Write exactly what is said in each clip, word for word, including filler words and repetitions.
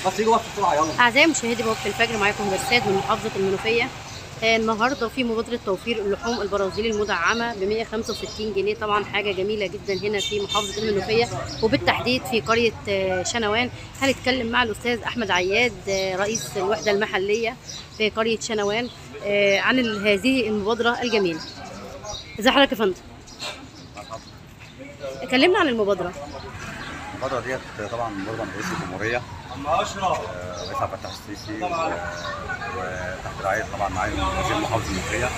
بس يجوا بس بسرعه يلا. اعزائي مشاهدي بوابة الفجر، معاكم برساد من محافظه المنوفيه. آه، النهارده في مبادره توفير اللحوم البرازيلي المدعمه ب مية وخمسة وستين جنيه، طبعا حاجه جميله جدا هنا في محافظه المنوفيه وبالتحديد في قريه آه، شنوان. هنتكلم مع الاستاذ احمد عياد، آه، رئيس الوحده المحليه في قريه شنوان، آه، عن ال- هذه المبادره الجميله. ازي حضرتك يا فندم؟ كلمنا عن المبادره. المبادره ديت طبعا مبادره من رئيس الجمهوريه الرئيس عبد الفتاح السيسي، و- وتحت رعايه طبعا معالي وزير محافظه المنوفيه.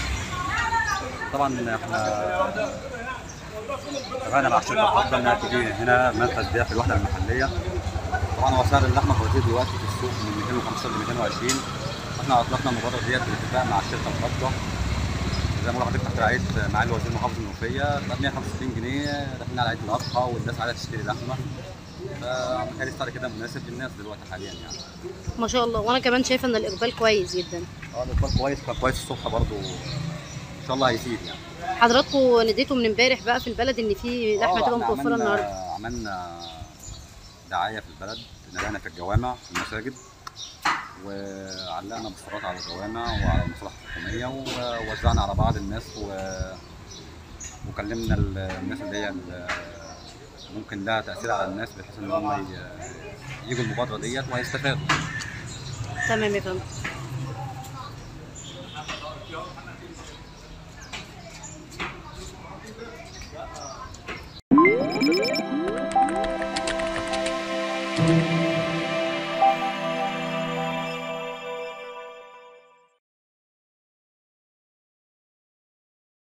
طبعا احنا اتفقنا مع الشركه الخاصه انها تيجي هنا مركز بيع في الوحده المحليه. طبعا هو سعر اللحمه البرازيلي دلوقتي في السوق من مئتين وخمستاشر ل مئتين وعشرين. احنا اطلقنا المبادره ديت بالاتفاق مع الشركه الخاصه زي ما قلت تحت رعايه معالي وزير محافظه المنوفيه ب مية وخمسة وستين جنيه، داخلين على عيد الاضحى والناس عايزه تشتري لحمه، فمتهيألي السعر كده مناسب للناس دلوقتي حاليا يعني. ما شاء الله، وانا كمان شايفه ان الاقبال كويس جدا. اه الاقبال كويس، كان كويس الصبح برضه، ان شاء الله هيزيد يعني. حضراتكم نديتوا من امبارح بقى في البلد ان في لحمه اه تبقى احنا متوفره عملنا النهارده. عملنا دعايه في البلد، ندهنا في الجوامع في المساجد، وعلقنا بوسترات على الجوامع وعلى المصالح الحكوميه، ووزعنا على بعض الناس، و... وكلمنا الناس اللي هي ال- ممكن لها تاثير على الناس بحيث ان هم ي- يجوا المبادره ديت وهيستفادوا. تمام يا فندم.